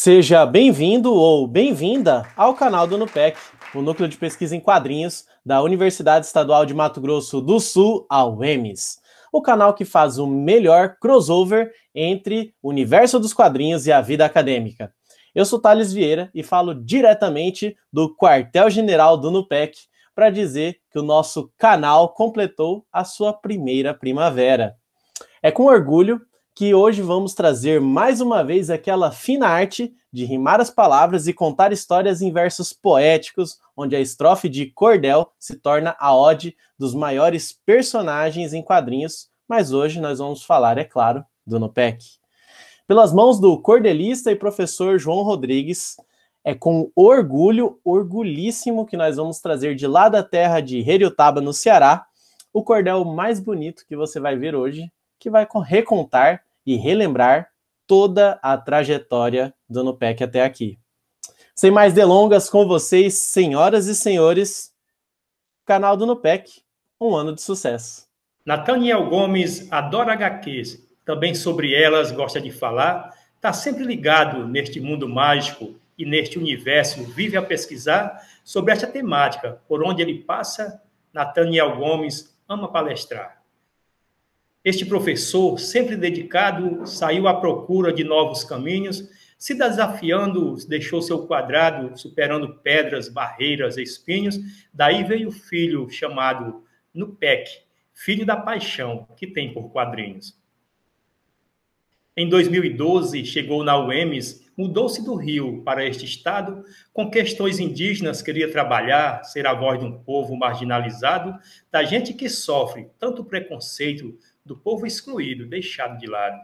Seja bem-vindo ou bem-vinda ao canal do NUPEC, o Núcleo de Pesquisa em Quadrinhos da Universidade Estadual de Mato Grosso do Sul, a UEMS. O canal que faz o melhor crossover entre o universo dos quadrinhos e a vida acadêmica. Eu sou Thales Vieira e falo diretamente do quartel-general do NUPEC para dizer que o nosso canal completou a sua primeira primavera. É com orgulho que hoje vamos trazer mais uma vez aquela fina arte de rimar as palavras e contar histórias em versos poéticos, onde a estrofe de cordel se torna a ode dos maiores personagens em quadrinhos, mas hoje nós vamos falar, é claro, do NUPEC. Pelas mãos do cordelista e professor João Rodrigues, é com orgulho, orgulhíssimo, que nós vamos trazer de lá da terra de Heriotaba, no Ceará, o cordel mais bonito que você vai ver hoje, que vai recontar e relembrar toda a trajetória do NUPEC até aqui. Sem mais delongas, com vocês, senhoras e senhores, canal do NUPEC, um ano de sucesso. Nathaniel Gomes adora HQs, também sobre elas gosta de falar, está sempre ligado neste mundo mágico e neste universo, vive a pesquisar sobre esta temática, por onde ele passa, Nathaniel Gomes ama palestrar. Este professor, sempre dedicado, saiu à procura de novos caminhos, se desafiando, deixou seu quadrado, superando pedras, barreiras, espinhos. Daí veio o filho chamado NUPEC, filho da paixão que tem por quadrinhos. Em 2012, chegou na UEMS, mudou-se do Rio para este estado, com questões indígenas, queria trabalhar, ser a voz de um povo marginalizado, da gente que sofre tanto preconceito, do povo excluído, deixado de lado.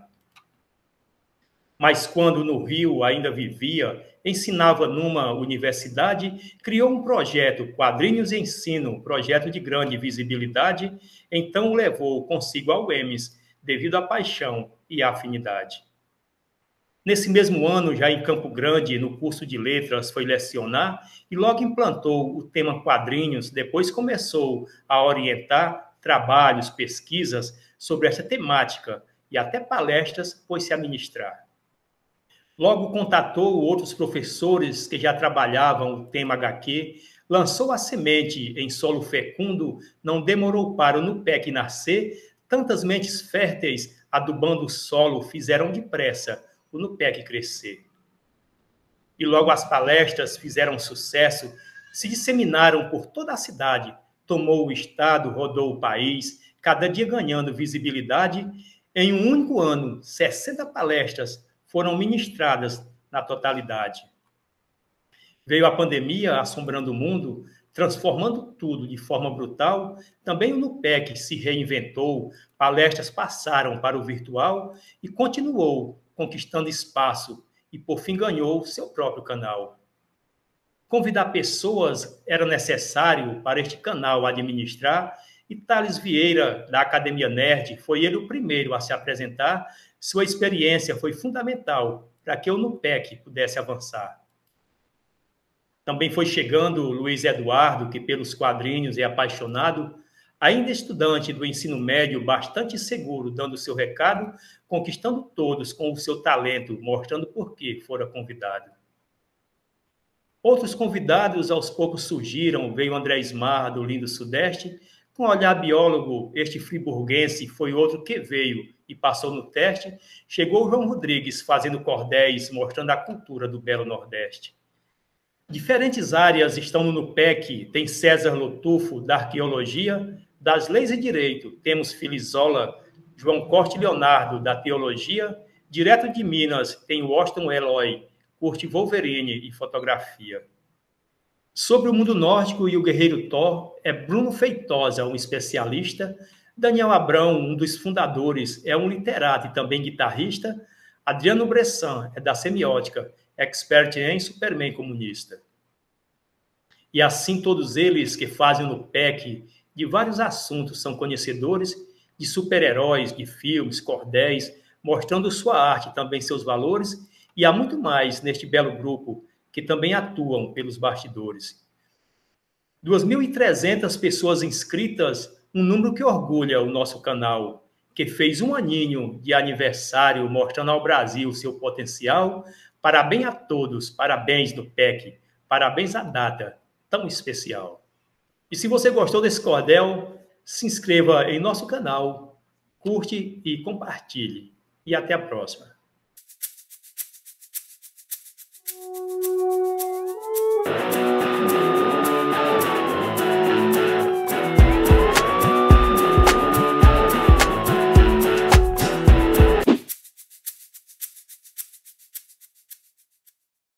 Mas quando no Rio ainda vivia, ensinava numa universidade, criou um projeto, Quadrinhos e Ensino, projeto de grande visibilidade, então o levou consigo ao UEMS, devido à paixão e à afinidade. Nesse mesmo ano, já em Campo Grande, no curso de letras, foi lecionar e logo implantou o tema quadrinhos, depois começou a orientar trabalhos, pesquisas sobre essa temática e até palestras pôs-se a ministrar. Logo contatou outros professores que já trabalhavam o tema HQ, lançou a semente em solo fecundo, não demorou para o NUPEC nascer, tantas mentes férteis adubando o solo fizeram depressa o NUPEC crescer. E logo as palestras fizeram sucesso, se disseminaram por toda a cidade, tomou o estado, rodou o país, cada dia ganhando visibilidade. Em um único ano, 60 palestras foram ministradas na totalidade. Veio a pandemia assombrando o mundo, transformando tudo de forma brutal. Também o NUPEC se reinventou, palestras passaram para o virtual e continuou conquistando espaço e, por fim, ganhou seu próprio canal. Convidar pessoas era necessário para este canal administrar e Thales Vieira, da Academia Nerd, foi ele o primeiro a se apresentar. Sua experiência foi fundamental para que o NUPEC pudesse avançar. Também foi chegando Luiz Eduardo, que pelos quadrinhos é apaixonado, ainda estudante do ensino médio, bastante seguro, dando seu recado, conquistando todos com o seu talento, mostrando por que fora convidado. Outros convidados aos poucos surgiram, veio André Ismar, do lindo Sudeste, com olhar biólogo, este friburguense foi outro que veio e passou no teste, chegou João Rodrigues fazendo cordéis, mostrando a cultura do belo Nordeste. Diferentes áreas estão no NUPEC, tem César Lotufo, da Arqueologia, das Leis e Direito, temos Filizola, João Corte Leonardo, da Teologia, direto de Minas, tem Washington Eloy, curte Wolverine e fotografia. Sobre o mundo nórdico e o guerreiro Thor, é Bruno Feitosa, um especialista, Daniel Abrão, um dos fundadores, é um literato e também guitarrista, Adriano Bressan, é da semiótica, expert em Superman comunista. E assim todos eles que fazem o NUPEC de vários assuntos são conhecedores de super-heróis, de filmes, cordéis, mostrando sua arte e também seus valores, e há muito mais neste belo grupo que também atuam pelos bastidores. 2.300 pessoas inscritas, um número que orgulha o nosso canal, que fez um aninho de aniversário mostrando ao Brasil seu potencial, Parabéns a todos, parabéns do PEC, parabéns à data tão especial. E se você gostou desse cordel, se inscreva em nosso canal, curte e compartilhe. E até a próxima.